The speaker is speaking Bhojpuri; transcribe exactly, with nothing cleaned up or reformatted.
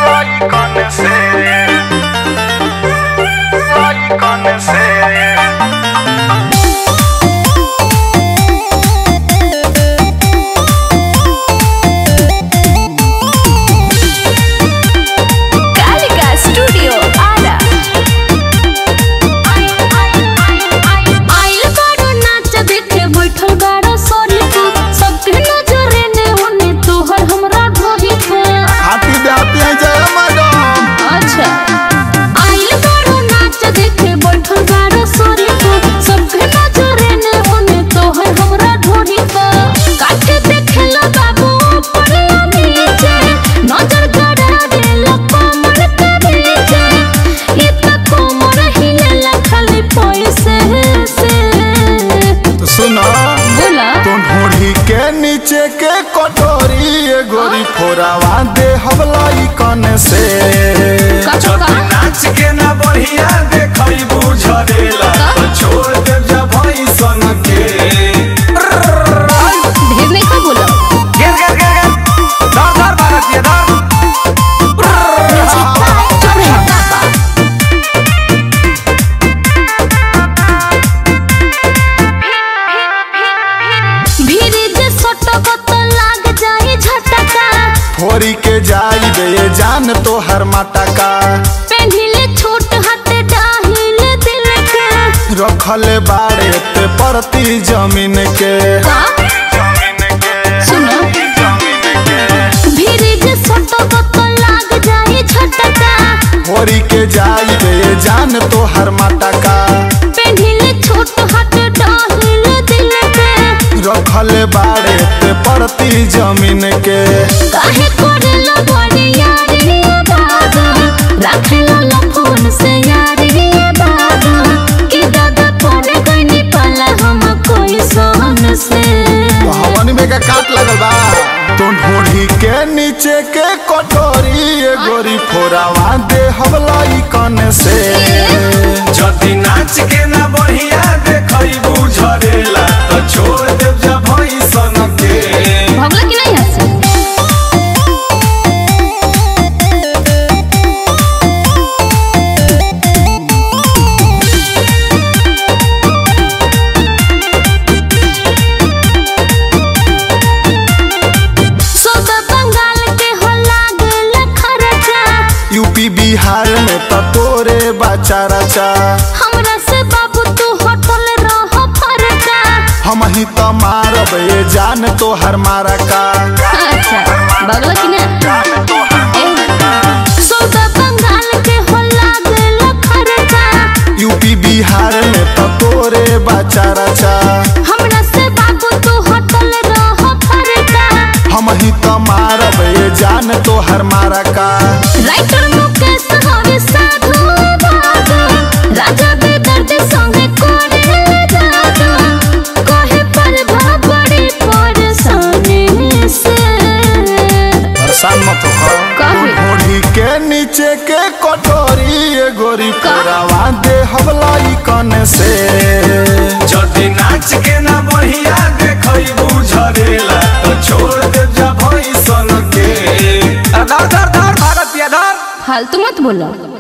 con se, voy con se. नीचे के कटोरी गोरी फोरावा दे हवलाई कन से नाच के ना बढ़िया देखई बुझरेला छोड़ दे जब भाई सन के ढेर नहीं का बोला गिर गिर गिर गिर धर धर भारत ये धर फोरी के जाई बे जान तो हर माटा का पहले छोट हाथ डाहिल दिल के रखल बाड़े ते परती जमीन के जमीन के सुनो भीड़ जे सटो तो लाग जाए झटका फोरी के जाई बे जान तो हर माटा का पहले छोट हाथ डाहिल दिल के रखल बाड़े ते परती जमीन के काहे कोरेला बड़ी यारी बाबा रखेला ला फोन से यारी बाबा कि दादा तोने गनी पाला हम कोई सोन से हवन में का काट लगल बा तो ढोढ़ी के नीचे के कटोरी गोरी फोरावा दे हवलाई कन से जदी नाच के ना बढ़िया देखई बुझरेला तो छोड़ दे जब भाई सन के भगला कि नहीं हंस यूपी बिहार में तो तोरे बाचारा चा हमरा से बाबू तू होटल रह फरका हम ही तो मारब ये जान तो हर मारा का अच्छा बगला कि ना सौदा बंगाल के हो लागल खर्चा यूपी बिहार में तो तोरे बाचारा चा हमरा से बाबू तू होटल रह फरका हम ही तो मारब ये जान तो हर मारा का राइटर मुकेश हवे साधु बाबू राजा बेदर्द संगे कोरे जादू कहे पर भाबड़ी परेशानी से परेशान मत हो ढोढ़ी के नीचे के कटोरी गोरी फोरावा दे हवलाई कन से जदी नाच के ना बढ़िया देखई बुझरेला तो छोड़ दे जब भाई सन के धर धर धर भारत ये धर फालतू मत बोलो।